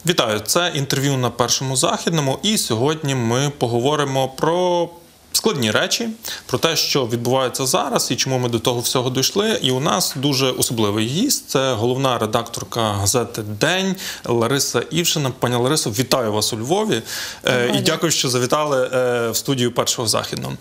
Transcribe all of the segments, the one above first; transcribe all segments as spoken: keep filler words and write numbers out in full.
Вітаю, це інтерв'ю на Першому Західному, і сьогодні ми поговоримо про складні речі, про те, що відбувається зараз і чому ми до того всього дійшли. І у нас дуже особливий гість – це головна редакторка газети «День» Лариса Івшина. Пані Ларисо, вітаю вас у Львові. Добре. І дякую, що завітали в студію Першого Західного.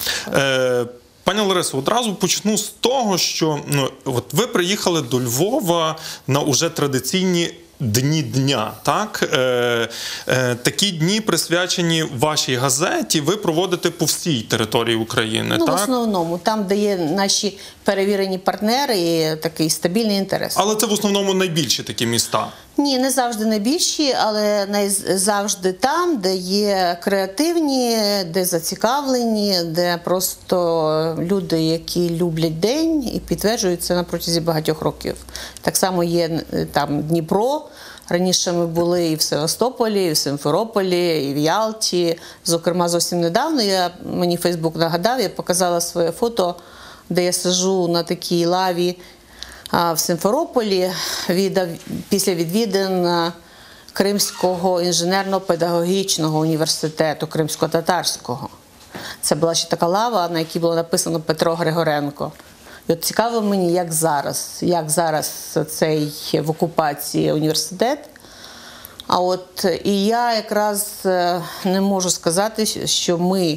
Пані Ларисо, одразу почну з того, що ну, от ви приїхали до Львова на уже традиційні Дні дня, так? Е, е, такі дні, присвячені вашій газеті, ви проводите по всій території України, ну, так? В основному, там, де є наші перевірені партнери і такий стабільний інтерес. Але це в основному найбільші такі міста? Ні, не завжди найбільші, але завжди там, де є креативні, де зацікавлені, де просто люди, які люблять день і підтверджують це на протязі багатьох років. Так само є там Дніпро. Раніше ми були і в Севастополі, і в Симферополі, і в Ялті. Зокрема, зовсім недавно я, мені Фейсбук нагадав, я показала своє фото, де я сиджу на такій лаві в Симферополі від, після відвідин Кримського інженерно-педагогічного університету, Кримсько-татарського. Це була ще така лава, на якій було написано Петро Григоренко. І от цікаво мені, як зараз, як зараз цей в окупації університет. А от і я якраз не можу сказати, що ми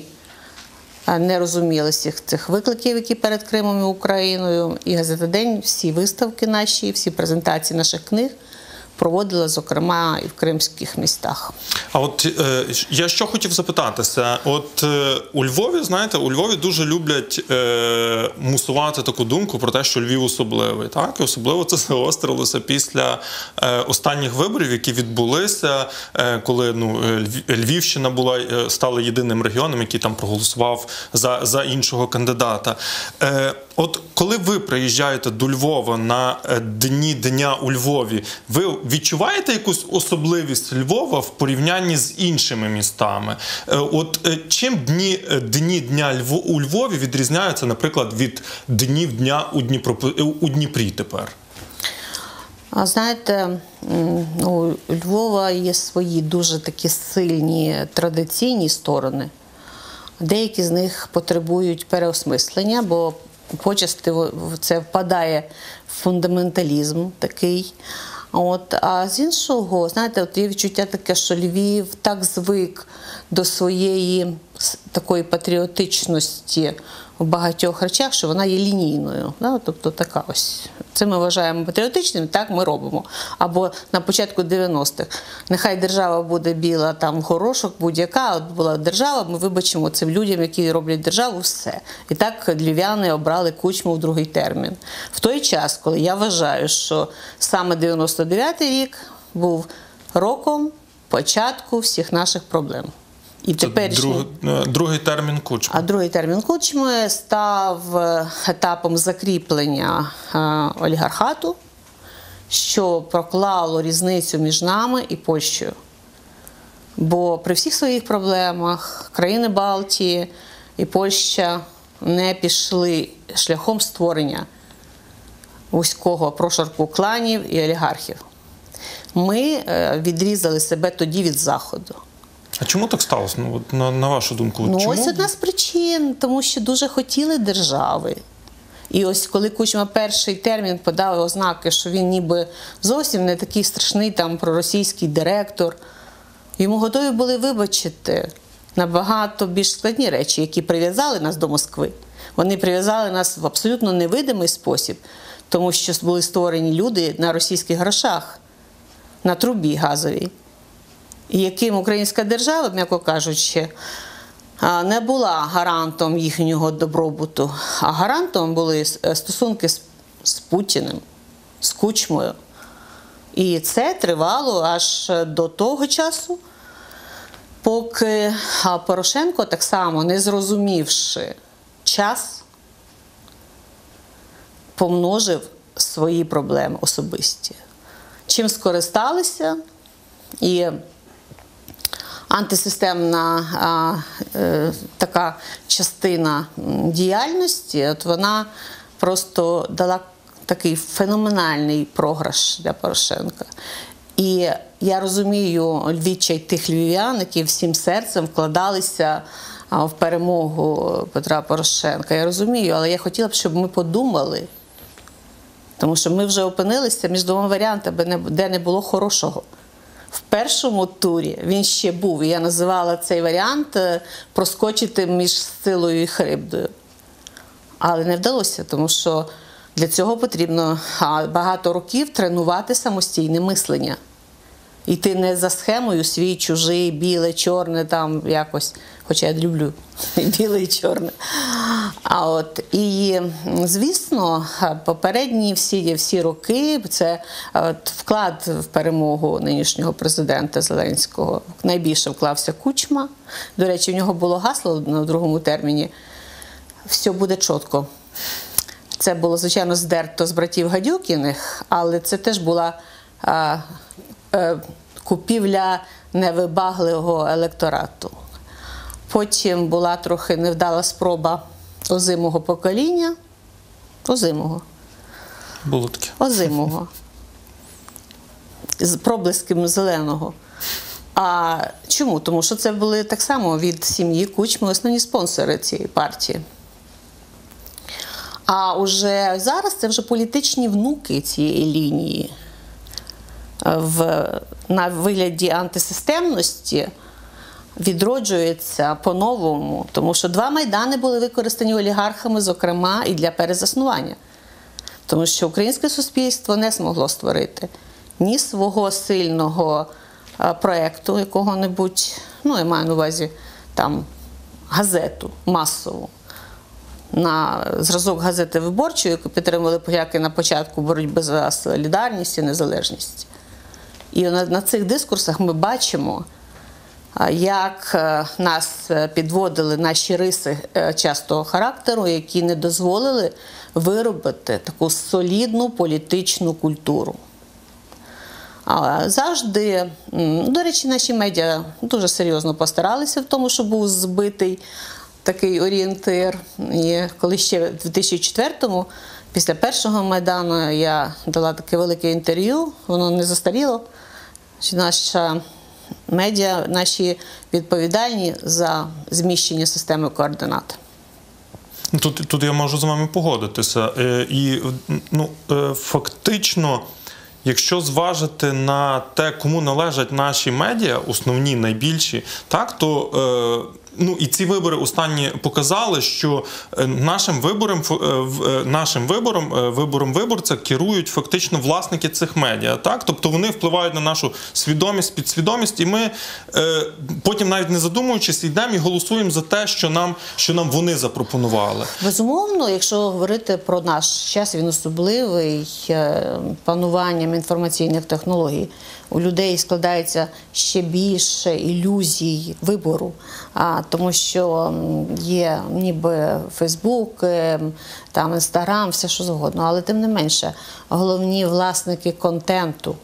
не розуміли всіх цих викликів, які перед Кримом і Україною. І газета «День», всі виставки наші, всі презентації наших книг проводила, зокрема, і в кримських містах. А от е, я що хотів запитатися, от е, у Львові, знаєте, у Львові дуже люблять е, мусувати таку думку про те, що Львів особливий, так? І особливо це загострилося після е, останніх виборів, які відбулися, е, коли ну, Львівщина була, е, стала єдиним регіоном, який там проголосував за, за іншого кандидата. Е, от коли ви приїжджаєте до Львова на Дні дня у Львові, ви відчуваєте якусь особливість Львова в порівнянні з іншими містами? От чим дні, дні дня у Львові відрізняються, наприклад, від днів дня у, Дніпро, у Дніпрі тепер? А знаєте, у Львова є свої дуже такі сильні традиційні сторони. Деякі з них потребують переосмислення, бо почасти це впадає в фундаменталізм такий. От, а з іншого, знаєте, от є відчуття таке, що Львів так звик до своєї такої патріотичності в багатьох речах, що вона є лінійною. Да? Тобто така ось. Це ми вважаємо патріотичним, так ми робимо. Або на початку дев'яностих. Нехай держава буде біла, там, горошок, будь-яка, от була держава, ми вибачимо цим людям, які роблять державу, все. І так львів'яни обрали Кучму в другий термін. В той час, коли я вважаю, що саме дев'яносто дев'ятий рік був роком початку всіх наших проблем. І теперішній... Друг, другий термін Кучми. А другий термін Кучми став етапом закріплення е, олігархату, що проклало різницю між нами і Польщею. Бо при всіх своїх проблемах країни Балтії і Польща не пішли шляхом створення вузького прошарку кланів і олігархів. Ми е, відрізали себе тоді від Заходу. А чому так сталося, ну, от, на, на вашу думку? Ну, чому? Ось одна з причин, тому що дуже хотіли держави. І ось коли Кучма перший термін подав ознаки, що він ніби зовсім не такий страшний там проросійський директор, йому готові були вибачити набагато більш складні речі, які прив'язали нас до Москви. Вони прив'язали нас в абсолютно невидимий спосіб, тому що були створені люди на російських грошах, на трубі газовій. І яким українська держава, м'яко кажучи, не була гарантом їхнього добробуту, а гарантом були стосунки з, з Путіним, з Кучмою. І це тривало аж до того часу, поки Порошенко, так само не зрозумівши час, помножив свої проблеми особисті. Чим скористалися і антисистемна а, е, така частина діяльності, от вона просто дала такий феноменальний програш для Порошенка. І я розумію відчай тих львів'ян, які всім серцем вкладалися в перемогу Петра Порошенка. Я розумію, але я хотіла б, щоб ми подумали, тому що ми вже опинилися між двома варіантами, де не було хорошого. В першому турі він ще був, і я називала цей варіант проскочити між Силою і Харибдою. Але не вдалося, тому що для цього потрібно багато років тренувати самостійне мислення. Йти не за схемою свій, чужий, біле, чорне, там якось, хоча я люблю і біле, і чорне. А от, і, звісно, попередні всі, всі роки, це от, вклад в перемогу нинішнього президента Зеленського. Найбільше вклався Кучма. До речі, в нього було гасло на другому терміні «Все буде чітко». Це було, звичайно, здерто з братів Гадюкіних, але це теж була а, а, купівля невибагливого електорату. Потім була трохи невдала спроба озимого покоління. Озимого. Було таке. Озимого. З проблиском зеленого. А чому? Тому що це були так само від сім'ї Кучми основні спонсори цієї партії. А уже зараз це вже політичні внуки цієї лінії в, на вигляді антисистемності відроджується по-новому, тому що два майдани були використані олігархами, зокрема, і для перезаснування. Тому що українське суспільство не змогло створити ні свого сильного проєкту якого-небудь, ну, я маю на увазі, там, газету масову, на зразок газети «Виборчої», яку підтримували поляки на початку боротьби за солідарність і незалежність. І на, на цих дискурсах ми бачимо, як нас підводили наші риси частого характеру, які не дозволили виробити таку солідну політичну культуру. А завжди, до речі, наші медіа дуже серйозно постаралися в тому, що був збитий такий орієнтир. І коли ще в дві тисячі четвертому, після першого Майдану, я дала таке велике інтерв'ю, воно не застаріло, що наша медіа, наші відповідальні за зміщення системи координат. Тут, тут я можу з вами погодитися. І, ну, фактично, якщо зважити на те, кому належать наші медіа, основні, найбільші, так, то ну, і ці вибори останні показали, що нашим вибором, нашим вибором, вибором виборця керують фактично власники цих медіа. Так? Тобто вони впливають на нашу свідомість, підсвідомість, і ми потім, навіть не задумуючись, йдемо і голосуємо за те, що нам, що нам вони запропонували. Безумовно, якщо говорити про наш час, він особливий пануванням інформаційних технологій. У людей складається ще більше ілюзій вибору, а, тому що є ніби Фейсбук, там Інстаграм, все що завгодно, але тим не менше головні власники контенту,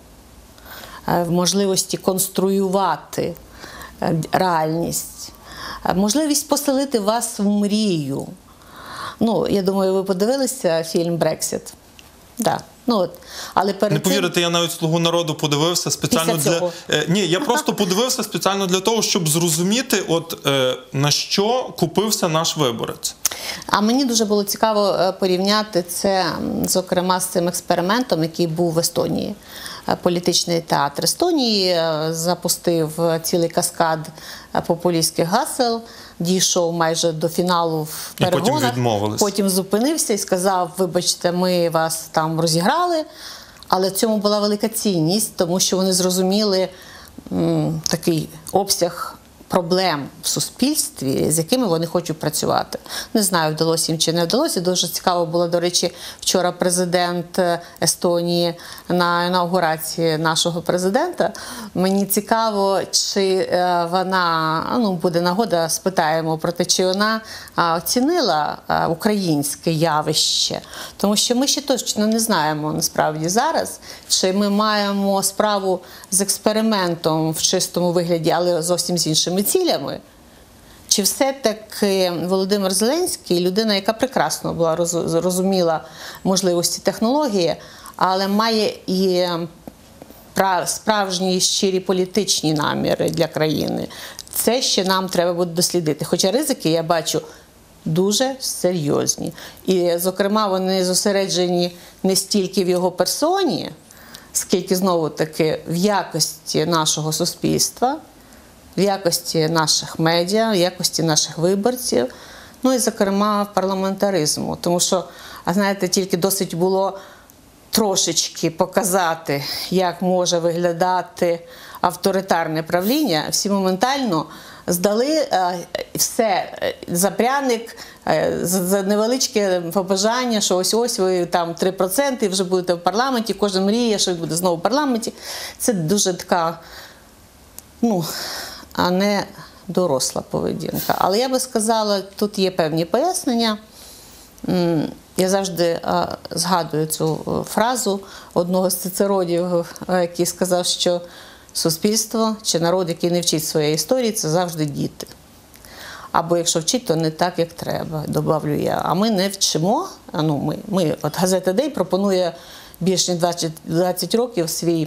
в можливості конструювати реальність, можливість поселити вас в мрію. Ну, я думаю, ви подивилися фільм «Брексит»? Да. Ну, от. Але перед не повірите, цим... я навіть «Слугу народу» подивився спеціально для... Е, ні, я просто подивився спеціально для того, щоб зрозуміти, от, е, на що купився наш виборець. А мені дуже було цікаво порівняти це, зокрема, з цим експериментом, який був в Естонії. Політичний театр Естонії запустив цілий каскад популістських гасел, дійшов майже до фіналу в перегонах. І потім відмовились. Потім зупинився і сказав, вибачте, ми вас там розіграли, але в цьому була велика цінність, тому що вони зрозуміли м, такий обсяг проблем в суспільстві, з якими вони хочуть працювати. Не знаю, вдалося їм чи не вдалося. Дуже цікаво було, до речі, вчора президент Естонії на інаугурації нашого президента. Мені цікаво, чи вона, ну, буде нагода, спитаємо про те, чи вона оцінила українське явище. Тому що ми ще точно не знаємо, насправді, зараз, чи ми маємо справу з експериментом в чистому вигляді, але зовсім з іншими цілями, чи все-таки Володимир Зеленський, людина, яка прекрасно була розуміла можливості технології, але має і справжні і щирі політичні наміри для країни. Це ще нам треба буде дослідити. Хоча ризики, я бачу, дуже серйозні. І, зокрема, вони зосереджені не стільки в його персоні, скільки, знову-таки, в якості нашого суспільства, в якості наших медіа, в якості наших виборців, ну і, зокрема, в парламентаризму. Тому що, а знаєте, тільки досить було трошечки показати, як може виглядати авторитарне правління, всі моментально здали все за пряник, за невеличке побажання, що ось-ось ви там три відсотки вже будете в парламенті, кожен мріє, що буде знову в парламенті. Це дуже така, ну, а не доросла поведінка. Але я би сказала, тут є певні пояснення. Я завжди а, згадую цю фразу одного з цицеронів, який сказав, що суспільство чи народ, який не вчить своєї історії, це завжди діти. Або якщо вчить, то не так, як треба, добавлю я. А ми не вчимо, а ну ми, ми, от газета «День» пропонує більш ніж двадцять років свій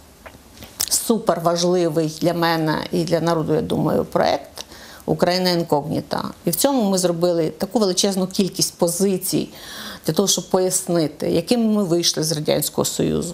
суперважливий для мене і для народу, я думаю, проєкт «Україна інкогніта». І в цьому ми зробили таку величезну кількість позицій для того, щоб пояснити, якими ми вийшли з Радянського Союзу.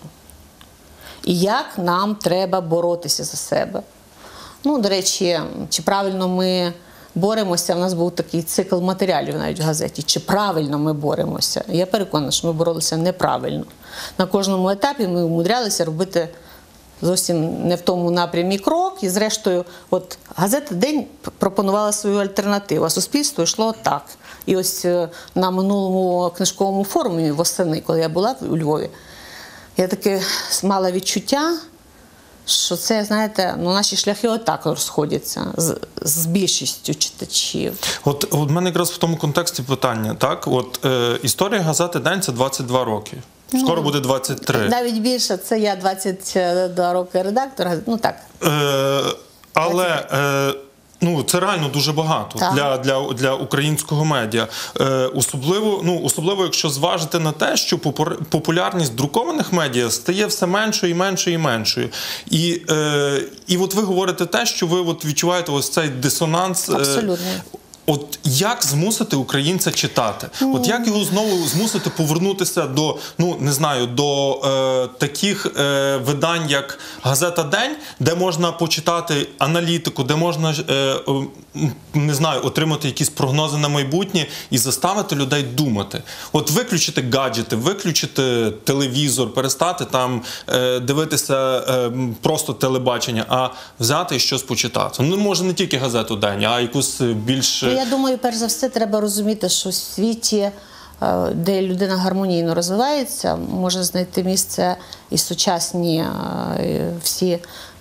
І як нам треба боротися за себе. Ну, до речі, чи правильно ми боремося, у нас був такий цикл матеріалів навіть в газеті, чи правильно ми боремося. Я переконана, що ми боролися неправильно. На кожному етапі ми умудрялися робити зовсім не в тому напрямі крок, і зрештою, от газета «День» пропонувала свою альтернативу, а суспільство йшло так. І ось на минулому книжковому форумі восени, коли я була у Львові, я таке мала відчуття, що це, знаєте, ну, наші шляхи отак розходяться з, з більшістю читачів. От у мене якраз в тому контексті питання, так? От е, історія газети «День» – це двадцять два роки. Скоро ну, буде двадцять три. Навіть більше, це я двадцять два роки редактор, ну так. Е, але... Е, Ну, це реально дуже багато для, для, для українського медіа. Е, особливо, ну, особливо, якщо зважити на те, що популярність друкованих медіа стає все меншою і меншою і меншою. І, е, і от ви говорите те, що ви от відчуваєте ось цей дисонанс. Абсолютно. Е, От як змусити українця читати? Mm. От як його знову змусити повернутися до, ну, не знаю, до е, таких е, видань, як газета «День», де можна почитати аналітику, де можна, е, е, не знаю, отримати якісь прогнози на майбутнє і заставити людей думати. От виключити гаджети, виключити телевізор, перестати там е, дивитися е, просто телебачення, а взяти і щось почитати. Ну, може, не тільки газету «День», а якусь більш... Я думаю, перш за все, треба розуміти, що в світі, де людина гармонійно розвивається, може знайти місце і сучасні всі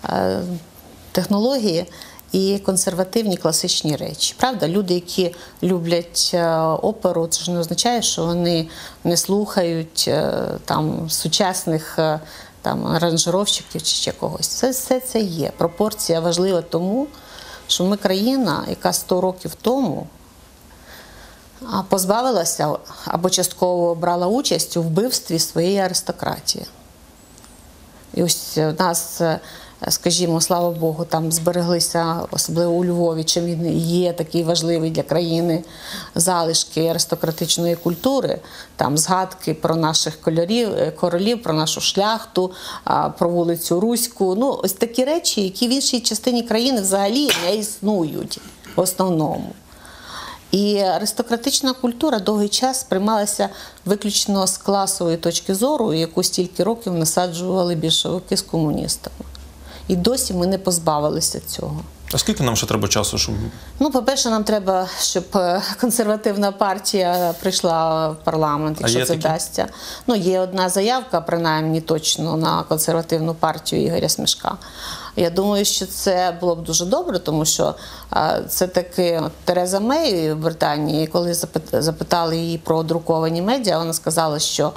технології, і консервативні класичні речі. Правда, люди, які люблять оперу, це ж не означає, що вони не слухають там сучасних там аранжировщиків чи ще когось. Це все це є. Пропорція важлива тому, що ми країна, яка сто років тому позбавилася або частково брала участь у вбивстві своєї аристократії. І ось у нас, скажімо, слава Богу, там збереглися, особливо у Львові, чим він є такий важливий для країни, залишки аристократичної культури, там згадки про наших кольорів, королів, про нашу шляхту, про вулицю Руську. Ну, ось такі речі, які в іншій частині країни взагалі не існують в основному. І аристократична культура довгий час сприймалася виключно з класової точки зору, яку стільки років насаджували більшовики з комуністами. І досі ми не позбавилися цього. А скільки нам ще треба часу, щоб... Ну, по-перше, нам треба, щоб консервативна партія прийшла в парламент, якщо це вдасться. Ну, є одна заявка, принаймні точно, на консервативну партію Ігоря Смешка. Я думаю, що це було б дуже добре, тому що це таки Тереза Мей в Британії, коли запитали її про друковані медіа, вона сказала, що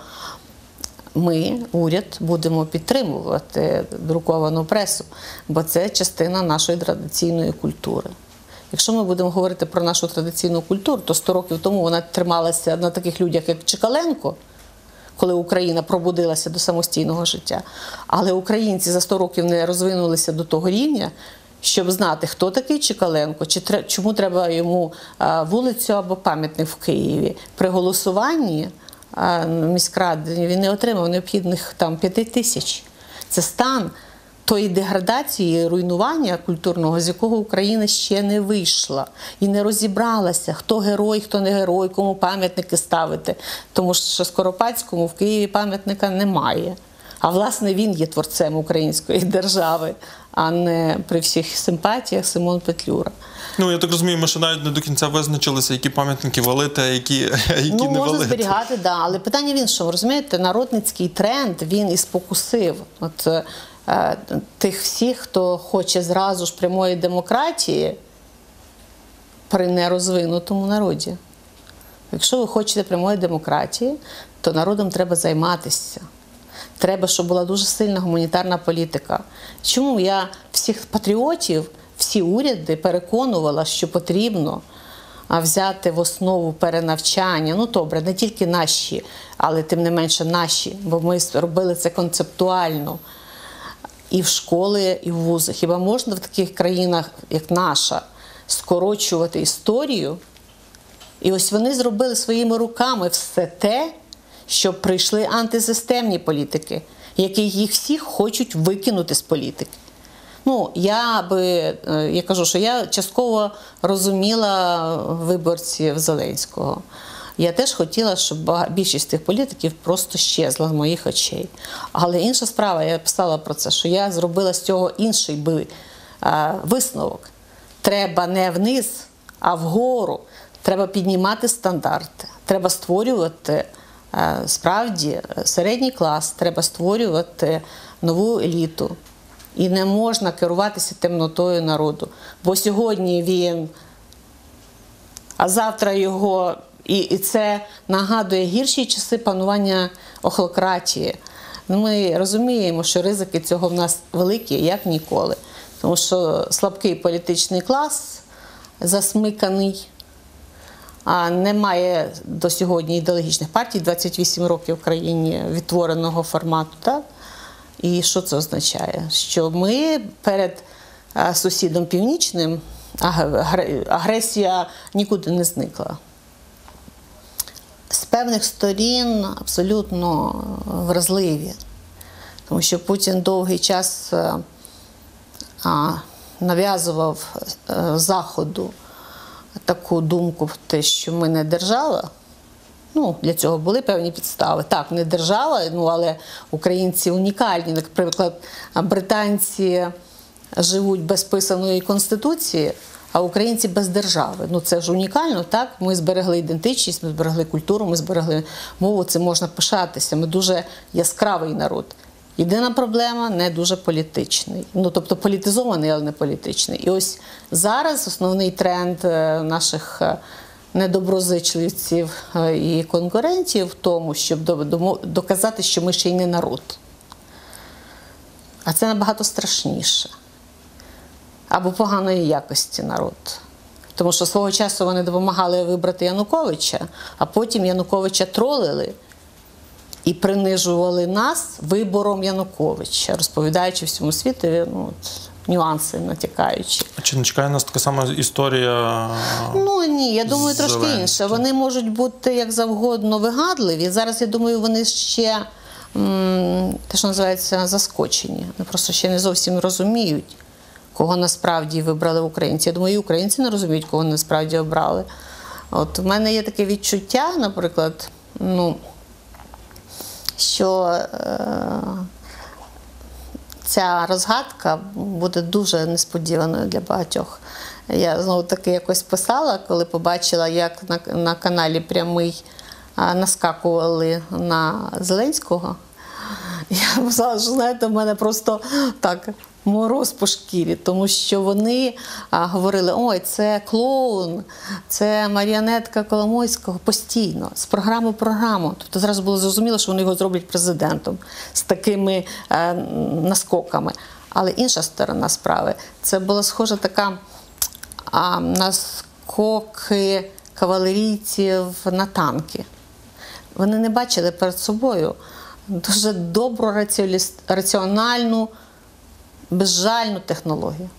ми, уряд, будемо підтримувати друковану пресу, бо це частина нашої традиційної культури. Якщо ми будемо говорити про нашу традиційну культуру, то сто років тому вона трималася на таких людях, як Чекаленко, коли Україна пробудилася до самостійного життя. Але українці за сто років не розвинулися до того рівня, щоб знати, хто такий Чекаленко, чи тре, чому треба йому а, вулицю або пам'ятник в Києві. При голосуванні а, міськради він не отримав необхідних там п'яти тисяч. Це стан тої деградації, руйнування культурного, з якого Україна ще не вийшла і не розібралася, хто герой, хто не герой, кому пам'ятники ставити. Тому що Скоропадському в Києві пам'ятника немає. А власне він є творцем української держави, а не при всіх симпатіях Симон Петлюра. Ну, я так розумію, ми ще навіть не до кінця визначилися, які пам'ятники валити, а які, які ну, не можна валити. зберігати, да, але питання в іншому. Розумієте, народницький тренд, він і спокусив от, е, тих всіх, хто хоче зразу ж прямої демократії при нерозвинутому народі. Якщо ви хочете прямої демократії, то народом треба займатися. Треба, щоб була дуже сильна гуманітарна політика. Чому я всіх патріотів, всі уряди переконувала, що потрібно взяти в основу перенавчання, ну добре, не тільки наші, але тим не менше наші, бо ми робили це концептуально і в школи, і в вузи. Хіба можна в таких країнах, як наша, скорочувати історію? І ось вони зробили своїми руками все те, щоб прийшли антисистемні політики, які їх всіх хочуть викинути з політики. Ну, я би, я кажу, що я частково розуміла виборців Зеленського. Я теж хотіла, щоб більшість тих політиків просто щезла з моїх очей. Але інша справа, я писала про це, що я зробила з цього інший би висновок. Треба не вниз, а вгору. Треба піднімати стандарти. Треба створювати справді середній клас, треба створювати нову еліту. І не можна керуватися темнотою народу. Бо сьогодні він, а завтра його, і, і це нагадує гірші часи панування охлократії. Ми розуміємо, що ризики цього в нас великі, як ніколи. Тому що слабкий політичний клас, засмиканий, а немає до сьогодні ідеологічних партій, двадцять вісім років в країні відтвореного формату. Так? І що це означає? Що ми перед сусідом північним, агресія нікуди не зникла. З певних сторін абсолютно вразливі. Тому що Путін довгий час нав'язував Заходу таку думку, те, що ми не держава. Ну, для цього були певні підстави. Так, не держава, ну, але українці унікальні. Наприклад, британці живуть без писаної конституції, а українці без держави. Ну, це ж унікально, так? Ми зберегли ідентичність, ми зберегли культуру, ми зберегли мову, це можна пишатися. Ми дуже яскравий народ. Єдина проблема – не дуже політичний. Ну, тобто політизований, але не політичний. І ось зараз основний тренд наших недоброзичливців і конкурентів в тому, щоб доказати, що ми ще й не народ. А це набагато страшніше. Або поганої якості народ. Тому що свого часу вони допомагали вибрати Януковича, а потім Януковича тролили і принижували нас вибором Януковича, розповідаючи всьому світу, ну, нюанси натякаючи. А чи не чекає нас така сама історія? Ну ні, я думаю, трошки інше. Вони можуть бути як завгодно вигадливі. Зараз, я думаю, вони ще, те, що називається, заскочені. Вони просто ще не зовсім розуміють, кого насправді вибрали українці. Я думаю, і українці не розуміють, кого насправді обрали. От в мене є таке відчуття, наприклад, ну, що е, ця розгадка буде дуже несподіваною для багатьох. Я знову таки якось писала, коли побачила, як на, на каналі «Прямий» а, наскакували на Зеленського. Я писала, що, знаєте, в мене просто так мороз по шкірі, тому що вони а, говорили, ой, це клоун, це маріонетка Коломойського постійно, з програми в програму. Тобто зараз було зрозуміло, що вони його зроблять президентом з такими а, наскоками. Але інша сторона справи, це була схожа така а, наскоки кавалерійців на танки. Вони не бачили перед собою дуже добру, раціональну, безжальну технологію.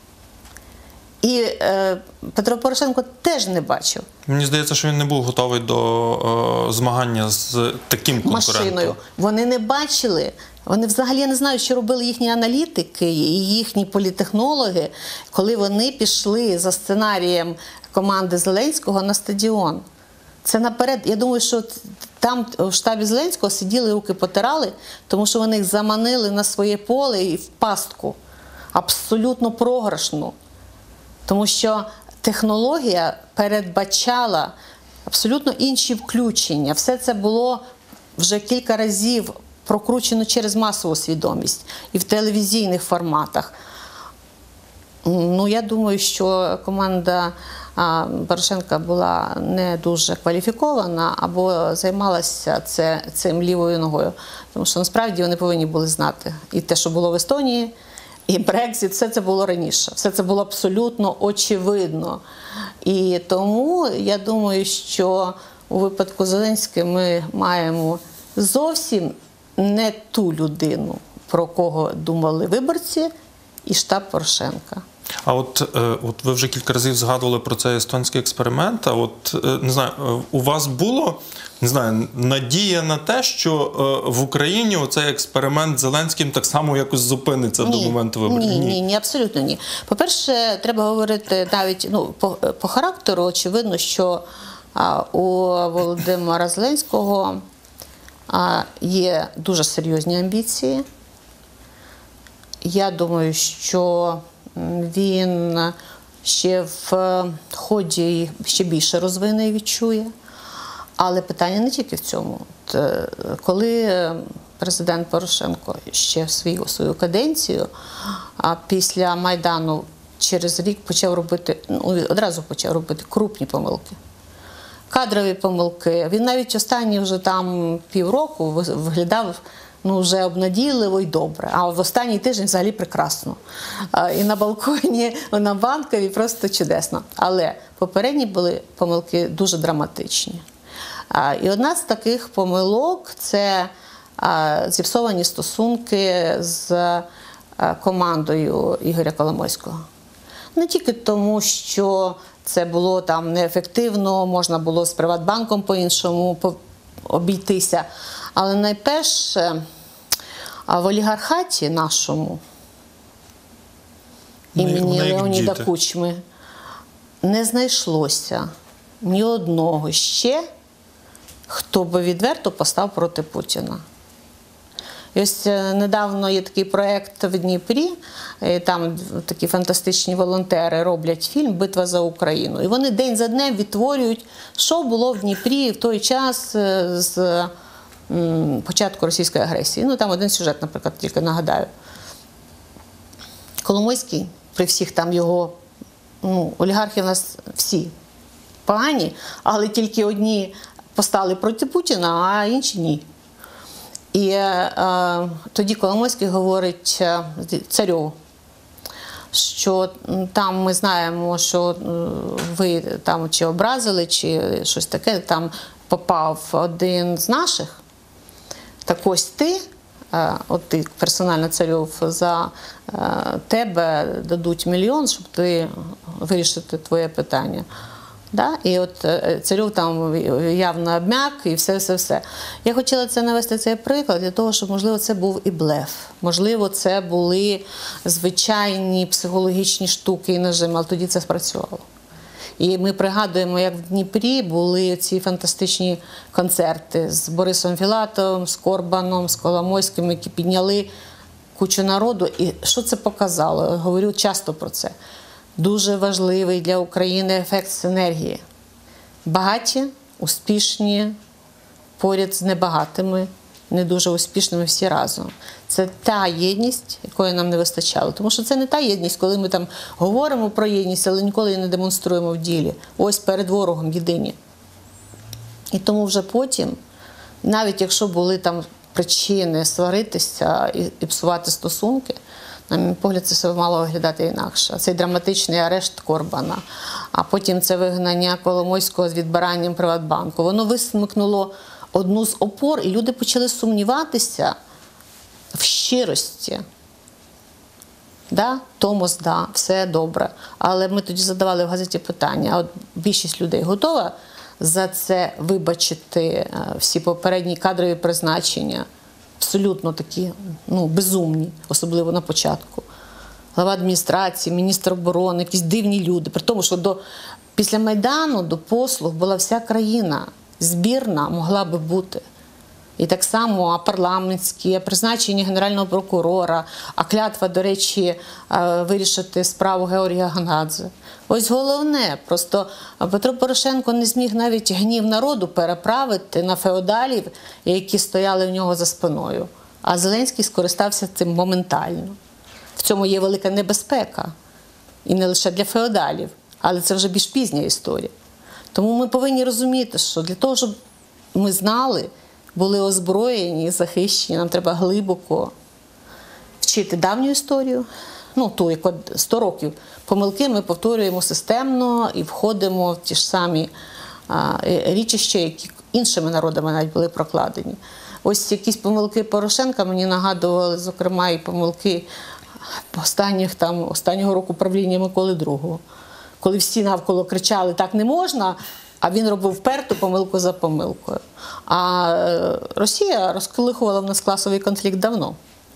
І е, Петро Порошенко теж не бачив. Мені здається, що він не був готовий до е, змагання з таким конкурентом. Машиною. Вони не бачили. Вони взагалі, я не знаю, що робили їхні аналітики і їхні політехнологи, коли вони пішли за сценарієм команди Зеленського на стадіон. Це наперед, я думаю, що там в штабі Зеленського сиділи, руки потирали, тому що вони їх заманили на своє поле і в пастку. Абсолютно програшну. Тому що технологія передбачала абсолютно інші включення. Все це було вже кілька разів прокручено через масову свідомість і в телевізійних форматах. Ну, я думаю, що команда а, Порошенка була не дуже кваліфікована або займалася це, цим лівою ногою. Тому що насправді вони повинні були знати і те, що було в Естонії, і Брекзит, все це було раніше. Все це було абсолютно очевидно. І тому я думаю, що у випадку Зеленського ми маємо зовсім не ту людину, про кого думали виборці і штаб Порошенка. А от, от ви вже кілька разів згадували про цей естонський експеримент. А от, не знаю, у вас було, не знаю, надія на те, що в Україні оцей експеримент з Зеленським так само якось зупиниться ні, до моменту виборів? Ні, ні, ні, абсолютно ні. По-перше, треба говорити навіть, ну, по, по характеру, очевидно, що а, у Володимира Зеленського а, є дуже серйозні амбіції. Я думаю, що він ще в ході ще більше розвине і відчує. Але питання не тільки в цьому. Коли президент Порошенко ще в свою, свою каденцію, а після Майдану через рік почав робити, ну, одразу почав робити крупні помилки. Кадрові помилки. Він навіть останні вже там півроку виглядав ну, вже обнадійливо і добре. А в останній тиждень взагалі прекрасно. І на балконі, і на Банковій просто чудесно. Але попередні були помилки дуже драматичні. І одна з таких помилок – це зіпсовані стосунки з командою Ігоря Коломойського. Не тільки тому, що це було там неефективно, можна було з Приватбанком по-іншому обійтися, але найперше в олігархаті нашому імені Леоніда Кучми не знайшлося ні одного ще, хто би відверто постав проти Путіна. І ось недавно є такий проєкт в Дніпрі, там такі фантастичні волонтери роблять фільм «Битва за Україну». І вони день за днем відтворюють, що було в Дніпрі в той час з початку російської агресії. Ну, там один сюжет, наприклад, тільки нагадаю. Коломойський, при всіх там його, ну, олігархи в нас всі погані, але тільки одні постали проти Путіна, а інші ні. І е, тоді Коломойський говорить е, Царьову, що там ми знаємо, що ви там чи образили, чи щось таке, там попав один з наших. Так ось ти, е, от ти персонально, Царьов, за е, тебе дадуть мільйон, щоб ти вирішити твоє питання. Да? І от Царьов там явно обмяк і все-все-все. Я хотіла це навести цей приклад для того, щоб, можливо, це був і блеф. Можливо, це були звичайні психологічні штуки і нажими, але тоді це спрацювало. І ми пригадуємо, як в Дніпрі були ці фантастичні концерти з Борисом Філатовим, з Корбаном, з Коломойським, які підняли кучу народу. І що це показало? Я говорю часто про це. Дуже важливий для України ефект синергії. Багаті, успішні, поряд з небагатими, не дуже успішними всі разом. Це та єдність, якої нам не вистачало. Тому що це не та єдність, коли ми там говоримо про єдність, але ніколи її не демонструємо в ділі. Ось перед ворогом єдині. І тому вже потім, навіть якщо були там причини сваритися і, і псувати стосунки, на мій погляд, це все мало виглядати інакше. Цей драматичний арешт Корбана, а потім це вигнання Коломойського з відбиранням Приватбанку. Воно висмикнуло одну з опор, і люди почали сумніватися в щирості. Да? Томос, да, все добре. Але ми тоді задавали в газеті питання, а от більшість людей готова за це вибачити всі попередні кадрові призначення, абсолютно такі, ну, безумні, особливо на початку. Глава адміністрації, міністр оборони, якісь дивні люди. При тому, що до, після Майдану до послуг була вся країна. Збірна могла би бути. І так само парламентські, призначення генерального прокурора, а клятва, до речі, вирішити справу Георгія Гонгадзе. Ось головне, просто Петро Порошенко не зміг навіть гнів народу переправити на феодалів, які стояли в нього за спиною. А Зеленський скористався цим моментально. В цьому є велика небезпека. І не лише для феодалів, але це вже більш пізня історія. Тому ми повинні розуміти, що для того, щоб ми знали, були озброєні і захищені, нам треба глибоко вчити давню історію, ну, ту, як сто років. Помилки ми повторюємо системно і входимо в ті ж самі а, річища, які іншими народами навіть були прокладені. Ось якісь помилки Порошенка мені нагадували, зокрема, і помилки останніх, там, останнього року правління Миколи другого. Коли всі навколо кричали, так не можна, а він робив вперту помилку за помилкою. А Росія розколихувала в нас класовий конфлікт давно.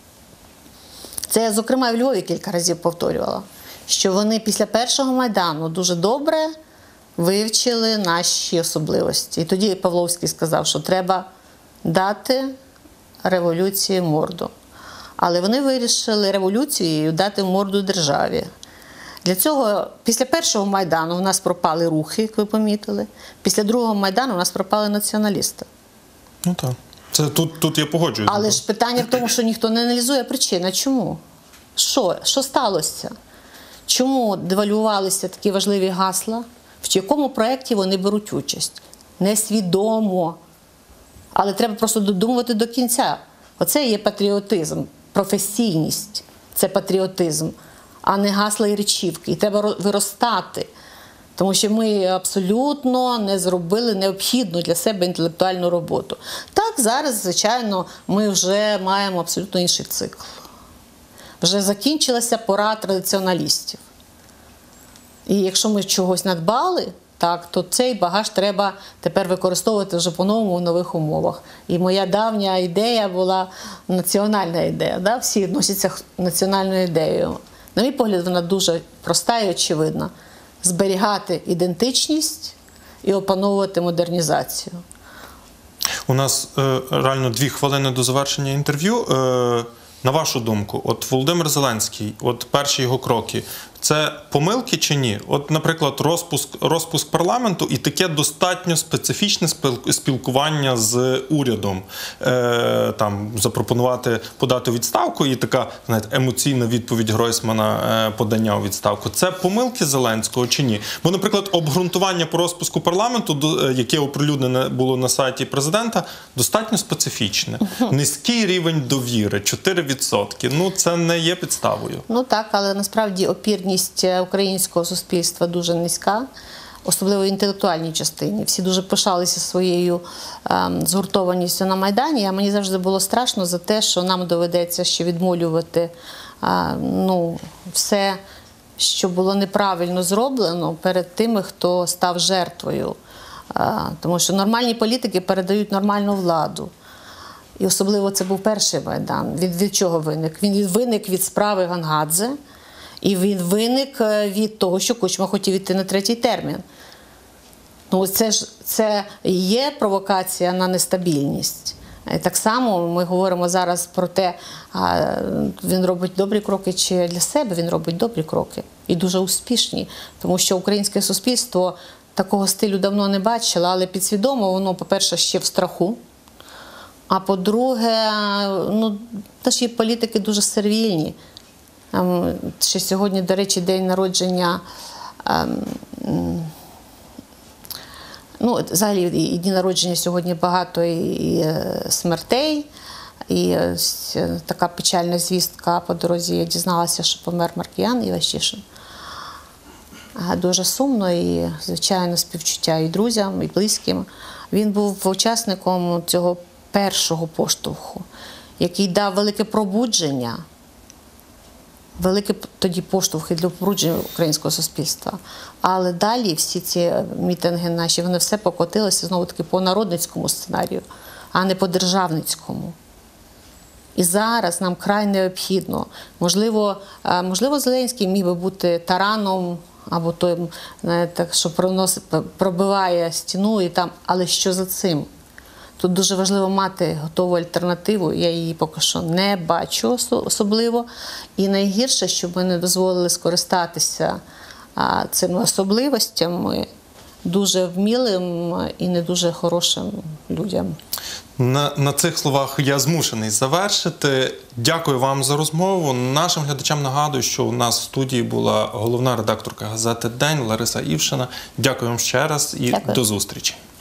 Це я, зокрема, і в Львові кілька разів повторювала, що вони після першого Майдану дуже добре вивчили наші особливості. І тоді Павловський сказав, що треба дати революції морду. Але вони вирішили революцією дати морду державі. Для цього після першого Майдану у нас пропали рухи, як ви помітили. Після другого Майдану у нас пропали націоналісти. Ну так. Це тут, тут я погоджуюся. Але ж питання в тому, що ніхто не аналізує причини. Чому? Що? Що сталося? Чому девальвувалися такі важливі гасла? В якому проєкті вони беруть участь? Несвідомо. Але треба просто додумувати до кінця. Оце є патріотизм, професійність. Це патріотизм, а не гасла і речівки. І треба виростати. Тому що ми абсолютно не зробили необхідну для себе інтелектуальну роботу. Так, зараз, звичайно, ми вже маємо абсолютно інший цикл. Вже закінчилася пора традиціоналістів. І якщо ми чогось надбали, так, то цей багаж треба тепер використовувати вже по-новому в нових умовах. І моя давня ідея була національна ідея. Да? Всі відносяться національною ідеєю. На мій погляд, вона дуже проста і очевидна. Зберігати ідентичність і опановувати модернізацію. У нас е, реально дві хвилини до завершення інтерв'ю. Е, на вашу думку, от Володимир Зеленський, от перші його кроки, це помилки чи ні? От, наприклад, розпуск, розпуск парламенту і таке достатньо специфічне спілкування з урядом. Е, там, запропонувати подати у відставку і така, знаєте, емоційна відповідь Гройсмана е, подання у відставку. Це помилки Зеленського чи ні? Бо, наприклад, обґрунтування по розпуску парламенту, до, яке оприлюднене було на сайті президента, достатньо специфічне. Низький рівень довіри, чотири відсотки. Ну, це не є підставою. Ну так, але насправді опірність українського суспільства дуже низька, особливо в інтелектуальній частині. Всі дуже пишалися своєю е, згуртованістю на Майдані, а мені завжди було страшно за те, що нам доведеться ще відмолювати е, ну, все, що було неправильно зроблено перед тими, хто став жертвою. Е, тому що нормальні політики передають нормальну владу. І особливо це був перший Майдан. Від, від чого виник? Він виник від справи Гонгадзе, і він виник від того, що Кучма хотів йти на третій термін. Ну, це ж це є провокація на нестабільність. І так само ми говоримо зараз про те, він робить добрі кроки чи для себе він робить добрі кроки. І дуже успішні. Тому що українське суспільство такого стилю давно не бачило, але підсвідомо воно, по-перше, ще в страху. А по-друге, ну, наші політики дуже сервільні. Ще сьогодні, до речі, день народження, ну, взагалі, і дні народження сьогодні багато і смертей, і така печальна звістка по дорозі. Я дізналася, що помер Маркіян Іващишин. Дуже сумно і, звичайно, співчуття і друзям, і близьким. Він був учасником цього першого поштовху, який дав велике пробудження, велике тоді поштовхи для пробудження українського суспільства. Але далі всі ці мітинги наші, вони все покотилися знову-таки по народницькому сценарію, а не по державницькому. І зараз нам край необхідно. Можливо, можливо, Зеленський міг би бути тараном, або той, знаєте, що проносить, пробиває стіну, і там, але що за цим? Тут дуже важливо мати готову альтернативу, я її поки що не бачу особливо. І найгірше, щоб ми не дозволили скористатися а, цими особливостями дуже вмілим і не дуже хорошим людям. На, на цих словах я змушений завершити. Дякую вам за розмову. Нашим глядачам нагадую, що у нас в студії була головна редакторка газети «День» Лариса Івшина. Дякую вам ще раз і Дякую. До зустрічі.